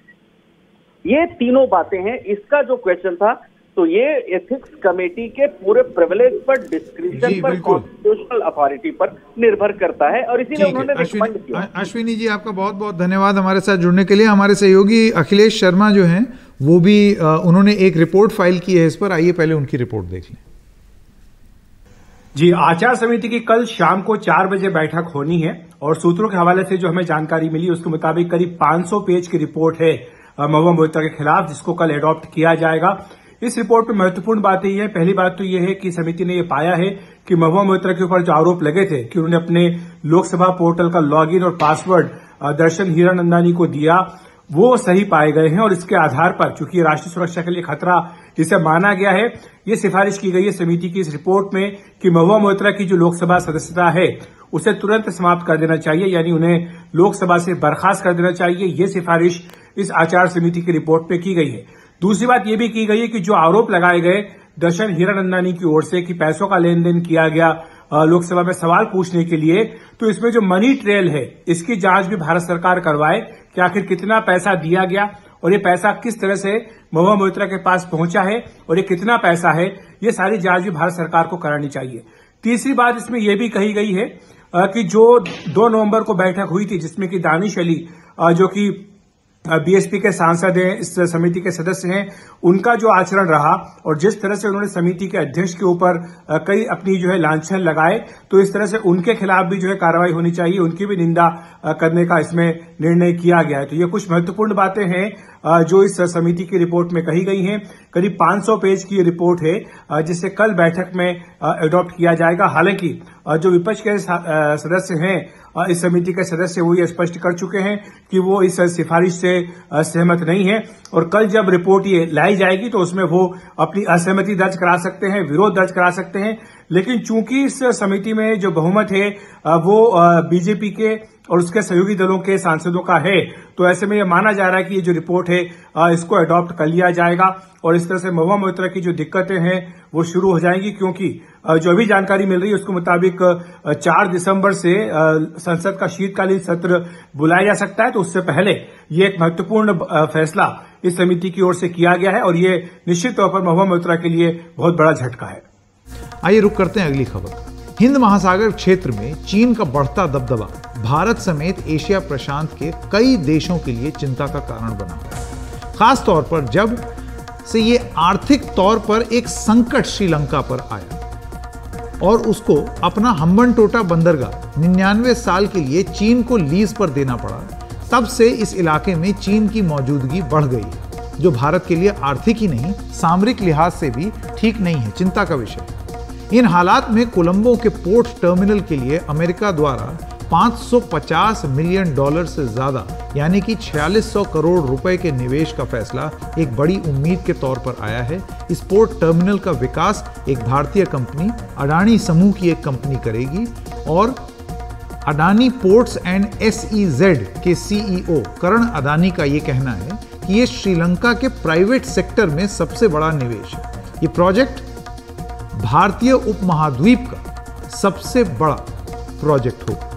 ये तीनों बातें हैं। इसका जो क्वेश्चन था, तो ये एथिक्स कमेटी के पूरे प्रिविलेज पर, डिस्क्रिप्शन पर, कॉन्स्टिट्यूशनल अथॉरिटी पर निर्भर करता है, और इसीलिए उन्होंने रिकमेंड किया। अश्विनी जी, आपका बहुत बहुत धन्यवाद हमारे साथ जुड़ने के लिए। हमारे सहयोगी अखिलेश शर्मा जो हैं, वो भी उन्होंने एक रिपोर्ट फाइल की है इस पर, आइए पहले उनकी रिपोर्ट देख लें। जी, आचार समिति की कल शाम को चार बजे बैठक होनी है, और सूत्रों के हवाले से जो हमें जानकारी मिली उसके मुताबिक करीब पांच सौ पेज की रिपोर्ट है महुआ मोइत्रा के खिलाफ, जिसको कल एडॉप्ट किया जाएगा। इस रिपोर्ट में महत्वपूर्ण बात यह है, पहली बात तो यह है कि समिति ने यह पाया है कि महुआ मोइत्रा के ऊपर जो आरोप लगे थे कि उन्होंने अपने लोकसभा पोर्टल का लॉगिन और पासवर्ड दर्शन हीरानंदानी को दिया, वो सही पाए गए हैं। और इसके आधार पर, चूंकि राष्ट्रीय सुरक्षा के लिए खतरा जिसे माना गया है, ये सिफारिश की गई है समिति की इस रिपोर्ट में कि महुआ मोइत्रा की जो लोकसभा सदस्यता है उसे तुरंत समाप्त कर देना चाहिए, यानी उन्हें लोकसभा से बर्खास्त कर देना चाहिए। ये सिफारिश इस आचार समिति की रिपोर्ट में की गई है। दूसरी बात यह भी की गई है कि जो आरोप लगाए गए दर्शन हीरानंदानी की ओर से कि पैसों का लेन देन किया गया लोकसभा में सवाल पूछने के लिए, तो इसमें जो मनी ट्रेल है इसकी जांच भी भारत सरकार करवाए कि आखिर कितना पैसा दिया गया और ये पैसा किस तरह से महुआ मोइत्रा के पास पहुंचा है और ये कितना पैसा है, ये सारी जांच भी भारत सरकार को करानी चाहिए। तीसरी बात इसमें यह भी कही गई है कि जो दो नवंबर को बैठक हुई थी, जिसमें कि दानिश अली जो कि बीएसपी के सांसद हैं, इस समिति के सदस्य हैं, उनका जो आचरण रहा और जिस तरह से उन्होंने समिति के अध्यक्ष के ऊपर कई अपनी जो है लांछन लगाए, तो इस तरह से उनके खिलाफ भी जो है कार्रवाई होनी चाहिए, उनकी भी निंदा करने का इसमें निर्णय किया गया है। तो ये कुछ महत्वपूर्ण बातें हैं जो इस समिति की रिपोर्ट में कही गई हैं। करीब पांच सौ पेज की रिपोर्ट है जिसे कल बैठक में एडॉप्ट किया जाएगा। हालांकि जो विपक्ष के सदस्य हैं, इस समिति के सदस्य, वो ये स्पष्ट कर चुके हैं कि वो इस सिफारिश से सहमत नहीं है, और कल जब रिपोर्ट ये लाई जाएगी तो उसमें वो अपनी असहमति दर्ज करा सकते हैं, विरोध दर्ज करा सकते हैं। लेकिन चूंकि इस समिति में जो बहुमत है वो बीजेपी के और उसके सहयोगी दलों के सांसदों का है, तो ऐसे में यह माना जा रहा है कि ये जो रिपोर्ट है इसको अडॉप्ट कर लिया जाएगा और इस तरह से महुआ मोइत्रा की जो दिक्कतें हैं वो शुरू हो जाएंगी, क्योंकि जो अभी जानकारी मिल रही है उसके मुताबिक चार दिसंबर से संसद का शीतकालीन सत्र बुलाया जा सकता है। तो उससे पहले ये एक महत्वपूर्ण फैसला इस समिति की ओर से किया गया है और ये निश्चित तौर पर महुआ मोइत्रा के लिए बहुत बड़ा झटका है। आइए रुक करते हैं अगली खबर। हिंद महासागर क्षेत्र में चीन का बढ़ता दबदबा भारत समेत एशिया प्रशांत के कई देशों के लिए चिंता का कारण बना, खास तौर पर जब से ये आर्थिक तौर पर एक संकट श्रीलंका पर आया और उसको अपना हम्बनटोटा बंदरगाह निन्यानवे साल के लिए चीन को लीज पर देना पड़ा। तब से इस इलाके में चीन की मौजूदगी बढ़ गई है, जो भारत के लिए आर्थिक ही नहीं सामरिक लिहाज से भी ठीक नहीं है, चिंता का विषय। इन हालात में कोलंबो के पोर्ट टर्मिनल के लिए अमेरिका द्वारा पाँच सौ पचास मिलियन डॉलर से ज्यादा यानी कि छियालीस सौ करोड़ रुपए के निवेश का फैसला एक बड़ी उम्मीद के तौर पर आया है। इस पोर्ट टर्मिनल का विकास एक भारतीय कंपनी अडानी समूह की एक कंपनी करेगी और अडानी पोर्ट्स एंड एसईजेड के सीईओ करण अदानी का यह कहना है कि यह श्रीलंका के प्राइवेट सेक्टर में सबसे बड़ा निवेश है। ये प्रोजेक्ट भारतीय उपमहाद्वीप का सबसे बड़ा प्रोजेक्ट होगा।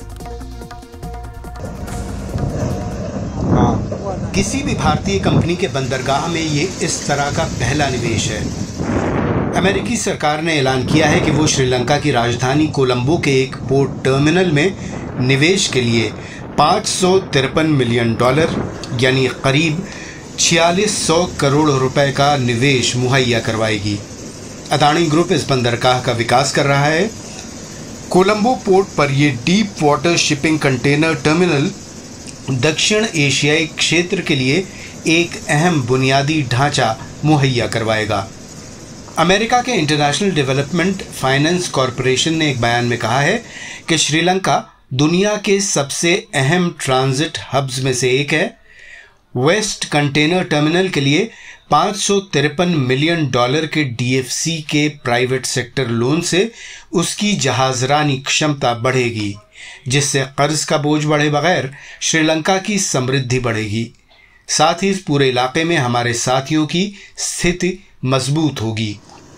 किसी भी भारतीय कंपनी के बंदरगाह में ये इस तरह का पहला निवेश है। अमेरिकी सरकार ने ऐलान किया है कि वो श्रीलंका की राजधानी कोलंबो के एक पोर्ट टर्मिनल में निवेश के लिए पाँच सौ तिरपन मिलियन डॉलर यानी करीब छियालीस सौ करोड़ रुपए का निवेश मुहैया करवाएगी। अदानी ग्रुप इस बंदरगाह का विकास कर रहा है। कोलंबो पोर्ट पर यह deep water shipping container terminal दक्षिण एशियाई क्षेत्र के लिए एक अहम बुनियादी ढांचा मुहैया करवाएगा। अमेरिका के इंटरनेशनल डेवलपमेंट फाइनेंस कॉरपोरेशन ने एक बयान में कहा है कि श्रीलंका दुनिया के सबसे अहम ट्रांजिट हब्स में से एक है। वेस्ट कंटेनर टर्मिनल के लिए पाँच सौ तिरपन मिलियन डॉलर के डीएफसी के प्राइवेट सेक्टर लोन से उसकी जहाजरानी क्षमता बढ़ेगी, जिससे कर्ज का बोझ बढ़े बगैर श्रीलंका की समृद्धि बढ़ेगी। साथ ही इस पूरे इलाके में हमारे साथियों की स्थिति मजबूत होगी।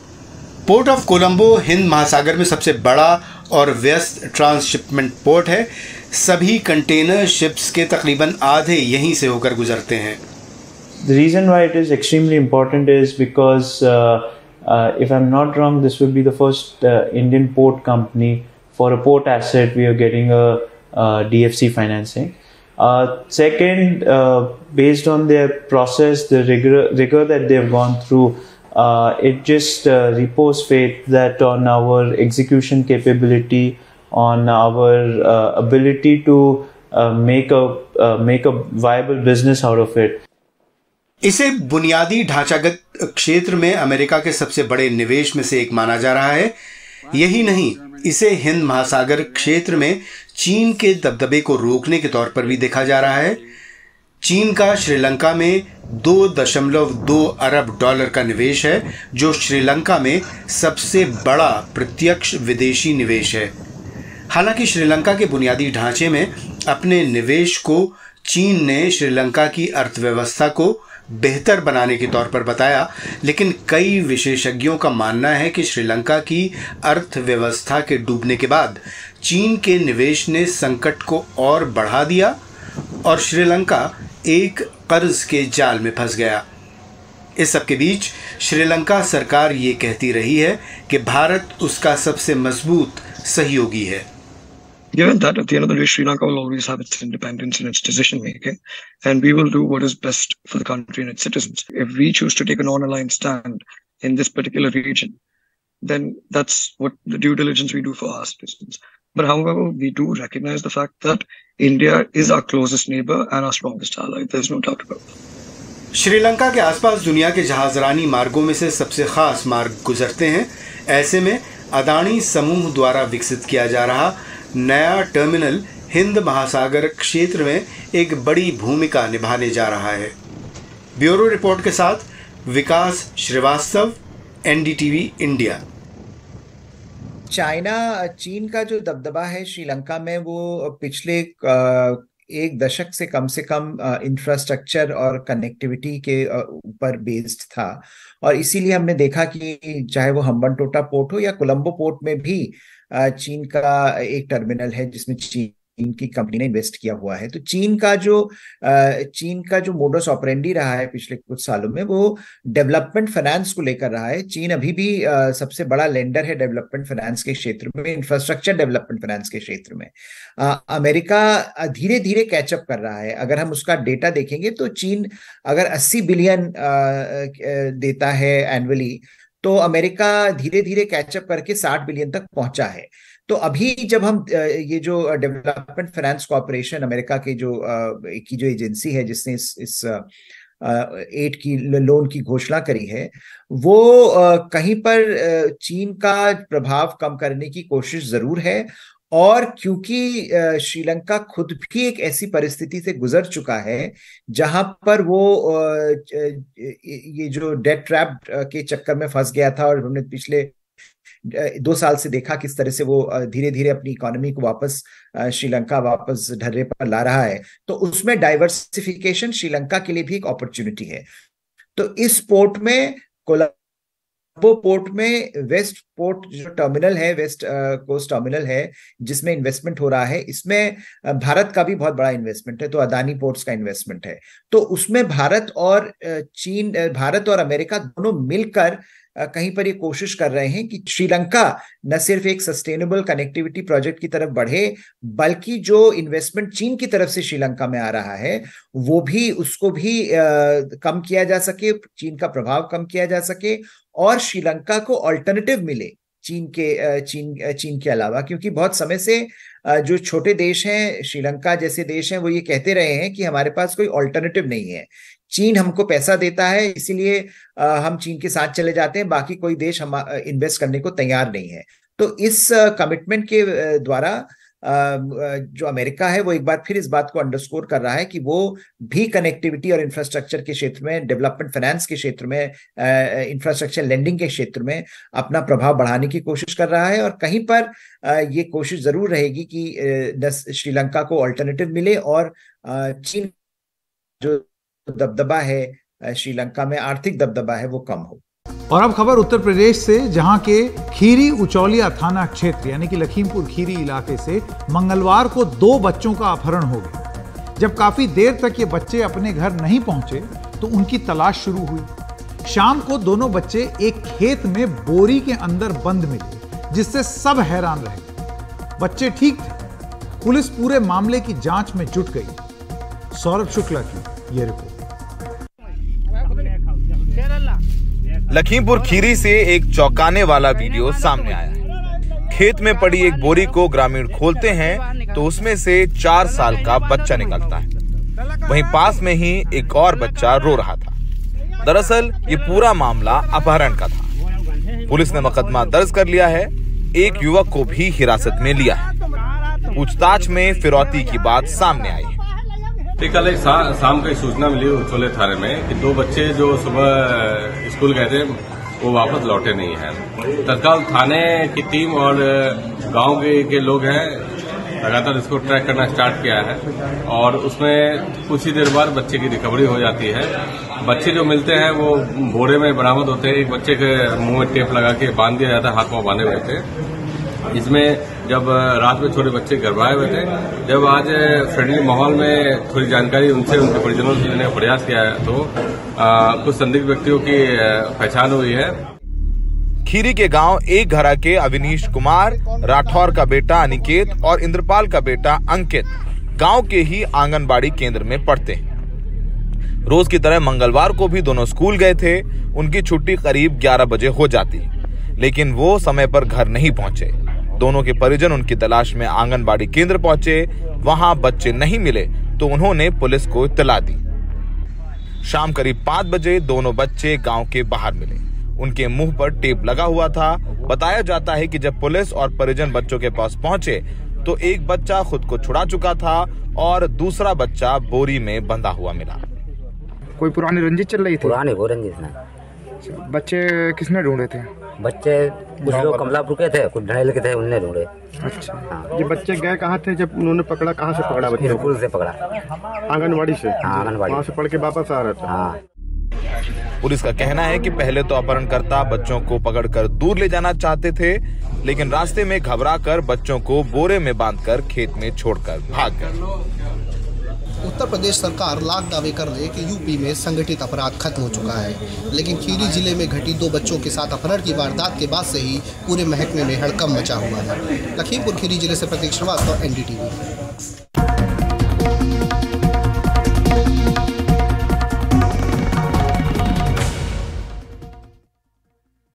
पोर्ट ऑफ कोलंबो हिंद महासागर में सबसे बड़ा और व्यस्त ट्रांसशिपमेंट पोर्ट है। सभी कंटेनर शिप्स के तकरीबन आधे यहीं से होकर गुजरते हैं। The reason why it is extremely important is because uh, uh, if I'm not wrong, this will be the first uh, Indian port company for a port asset we are getting a uh, D F C financing. Uh, second, uh, based on their process, the rigor, rigor that they've gone through, uh, it just uh, repose faith that on our execution capability, on our uh, ability to uh, make a uh, make a viable business out of it. इसे बुनियादी ढांचागत क्षेत्र में America के सबसे बड़े निवेश में से एक माना जा रहा है। यही नहीं, इसे हिंद महासागर क्षेत्र में चीन के दबदबे को रोकने के तौर पर भी देखा जा रहा है। चीन का श्रीलंका में दो दशमलव दो अरब डॉलर का निवेश है, जो श्रीलंका में सबसे बड़ा प्रत्यक्ष विदेशी निवेश है। हालांकि श्रीलंका के बुनियादी ढांचे में अपने निवेश को चीन ने श्रीलंका की अर्थव्यवस्था को बेहतर बनाने के तौर पर बताया, लेकिन कई विशेषज्ञों का मानना है कि श्रीलंका की अर्थव्यवस्था के डूबने के बाद चीन के निवेश ने संकट को और बढ़ा दिया और श्रीलंका एक कर्ज के जाल में फंस गया। इस सब के बीच श्रीलंका सरकार ये कहती रही है कि भारत उसका सबसे मजबूत सहयोगी है। Given that at the end of the day, Sri Lanka will always have its independence in its decision making, and we will do what is best for the country and its citizens. If we choose to take a non-aligned stand in this particular region, then that's what the due diligence we do for our citizens. But however, we do recognize the fact that India is our closest neighbor and our strongest ally. There's no doubt about that. Sri Lanka के आसपास दुनिया के जहाजरानी मार्गों में से सबसे खास मार्ग गुजरते हैं। ऐसे में अदानी समूह द्वारा विकसित किया जा रहा नया टर्मिनल हिंद महासागर क्षेत्र में एक बड़ी भूमिका निभाने जा रहा है। ब्यूरो रिपोर्ट के साथ Vikas Srivastava, NDTV India. China चीन का जो दबदबा है श्रीलंका में वो पिछले एक दशक से कम से कम इंफ्रास्ट्रक्चर और कनेक्टिविटी के ऊपर बेस्ड था, और इसीलिए हमने देखा कि चाहे वो हम्बनटोटा पोर्ट हो या कोलंबो पोर्ट में भी चीन का एक टर्मिनल है जिसमें चीन की कंपनी ने इन्वेस्ट किया हुआ है। तो चीन का जो चीन का जो मोडस ऑपरेंडी रहा है पिछले कुछ सालों में वो डेवलपमेंट फाइनेंस को लेकर रहा है। चीन अभी भी सबसे बड़ा लेंडर है डेवलपमेंट फाइनेंस के क्षेत्र में, इंफ्रास्ट्रक्चर डेवलपमेंट फाइनेंस के क्षेत्र में। अमेरिका धीरे धीरे कैचअप कर रहा है। अगर हम उसका डेटा देखेंगे तो चीन अगर अस्सी बिलियन देता है एनुअली, तो अमेरिका धीरे धीरे कैचअप करके साठ बिलियन तक पहुंचा है। तो अभी जब हम ये जो डेवलपमेंट फाइनेंस कॉर्पोरेशन अमेरिका के जो की जो एजेंसी है जिसने इस इस एड की लोन की घोषणा करी है, वो कहीं पर चीन का प्रभाव कम करने की कोशिश जरूर है। और क्योंकि श्रीलंका खुद भी एक ऐसी परिस्थिति से गुजर चुका है जहां पर वो ये जो डेट ट्रैप के चक्कर में फंस गया था, और हमने पिछले दो साल से देखा किस तरह से वो धीरे धीरे अपनी इकोनॉमी को वापस श्रीलंका वापस ढर्रे पर ला रहा है, तो उसमें डाइवर्सिफिकेशन श्रीलंका के लिए भी एक अपॉर्चुनिटी है। तो इस पोर्ट में कोलंबो पोर्ट में वेस्ट पोर्ट जो टर्मिनल है, वेस्ट कोस्ट टर्मिनल है जिसमें इन्वेस्टमेंट हो रहा है, इसमें भारत का भी बहुत बड़ा इन्वेस्टमेंट है, तो अदानी पोर्ट्स का इन्वेस्टमेंट है। तो उसमें भारत और चीन, भारत और अमेरिका दोनों मिलकर कहीं पर ये कोशिश कर रहे हैं कि श्रीलंका न सिर्फ एक सस्टेनेबल कनेक्टिविटी प्रोजेक्ट की तरफ बढ़े, बल्कि जो इन्वेस्टमेंट चीन की तरफ से श्रीलंका में आ रहा है वो भी, उसको भी आ, कम किया जा सके, चीन का प्रभाव कम किया जा सके, और श्रीलंका को ऑल्टरनेटिव मिले चीन के चीन चीन के अलावा। क्योंकि बहुत समय से जो छोटे देश हैं, श्रीलंका जैसे देश हैं, वो ये कहते रहे हैं कि हमारे पास कोई ऑल्टरनेटिव नहीं है, चीन हमको पैसा देता है इसीलिए हम चीन के साथ चले जाते हैं, बाकी कोई देश हम इन्वेस्ट करने को तैयार नहीं है। तो इस कमिटमेंट के द्वारा जो अमेरिका है वो एक बार फिर इस बात को अंडरस्कोर कर रहा है कि वो भी कनेक्टिविटी और इंफ्रास्ट्रक्चर के क्षेत्र में, डेवलपमेंट फाइनेंस के क्षेत्र में, इंफ्रास्ट्रक्चर लेंडिंग के क्षेत्र में अपना प्रभाव बढ़ाने की कोशिश कर रहा है। और कहीं पर ये कोशिश जरूर रहेगी कि श्रीलंका को ऑल्टरनेटिव मिले और चीन जो दबदबा है श्रीलंका में, आर्थिक दबदबा है, वो कम हो। और अब खबर उत्तर प्रदेश से, जहां के खीरी उचौलिया थाना क्षेत्र यानी कि लखीमपुर खीरी इलाके से मंगलवार को दो बच्चों का अपहरण हो गया। जब काफी देर तक ये बच्चे अपने घर नहीं पहुंचे तो उनकी तलाश शुरू हुई। शाम को दोनों बच्चे एक खेत में बोरी के अंदर बंद मिले, जिससे सब हैरान रह गए। बच्चे ठीक थे। पुलिस पूरे मामले की जांच में जुट गई। सौरभ शुक्ला की ये रिपोर्ट। लखीमपुर खीरी से एक चौंकाने वाला वीडियो सामने आया है। खेत में पड़ी एक बोरी को ग्रामीण खोलते हैं तो उसमें से चार साल का बच्चा निकलता है। वहीं पास में ही एक और बच्चा रो रहा था। दरअसल ये पूरा मामला अपहरण का था। पुलिस ने मुकदमा दर्ज कर लिया है। एक युवक को भी हिरासत में लिया है। पूछताछ में फिरौती की बात सामने आई है। कल एक शाम को सूचना मिली उचौले थाने में कि दो बच्चे जो सुबह स्कूल गए थे वो वापस लौटे नहीं हैं। तत्काल थाने की टीम और गांव के, के लोग हैं लगातार इसको ट्रैक करना स्टार्ट किया है, और उसमें कुछ ही देर बाद बच्चे की रिकवरी हो जाती है। बच्चे जो मिलते हैं वो बोरे में बरामद होते हैं। एक बच्चे के मुंह में टेप लगा के बांध दिया जाता है, हाथ में बांधे हुए थे। इसमें जब रात में छोटे बच्चे घर आए हुए थे, जब आज फ्रेंडली माहौल में थोड़ी जानकारी उनसे, उनके परिजनों से लेने का प्रयास किया है तो आ, कुछ संदिग्ध व्यक्तियों की पहचान हुई है। खीरी के गांव एक घरा के अविनीश कुमार, राठौर का बेटा अनिकेत और इंद्रपाल का बेटा अंकित गांव के ही आंगनबाड़ी केंद्र में पढ़ते हैं। रोज की तरह मंगलवार को भी दोनों स्कूल गए थे। उनकी छुट्टी करीब ग्यारह बजे हो जाती, लेकिन वो समय पर घर नहीं पहुंचे। दोनों के परिजन उनकी तलाश में आंगनबाड़ी केंद्र पहुंचे। वहां बच्चे नहीं मिले तो उन्होंने पुलिस को इत्तला दी। शाम करीब पांच बजे दोनों बच्चे गांव के बाहर मिले। उनके मुंह पर टेप लगा हुआ था। बताया जाता है कि जब पुलिस और परिजन बच्चों के पास पहुंचे तो एक बच्चा खुद को छुड़ा चुका था और दूसरा बच्चा बोरी में बंधा हुआ मिला। कोई पुरानी रंजिश चल रही थी? पुरानी वो रंजिश ना। बच्चे किसने ढूंढे थे? बच्चे कुछ लोग कमलापुर के थे, कुछ ढाईल के थे, उनने ढूंढे। अच्छा हाँ। ये बच्चे गए कहाँ थे जब उन्होंने पकड़ा? कहाँ से पकड़ा बच्चे? स्कूल से पकड़ा, आंगनबाड़ी से। हाँ, आंगनबाड़ी। वहाँ से पढ़ के वापस आ रहा था। हाँ। पुलिस का कहना है कि पहले तो अपहरणकर्ता बच्चों को पकड़कर दूर ले जाना चाहते थे, लेकिन रास्ते में घबराकर बच्चों को बोरे में बांधकर खेत में छोड़कर भाग गए। उत्तर प्रदेश सरकार लाख दावे कर रही है कि यूपी में संगठित अपराध खत्म हो चुका है, लेकिन खीरी जिले में घटी दो बच्चों के साथ अपहरण की वारदात के बाद से ही पूरे महकमे में हड़कंप मचा हुआ है। लखीमपुर खीरी जिले से प्रतीक श्रीवास्तव, एनडीटीवी।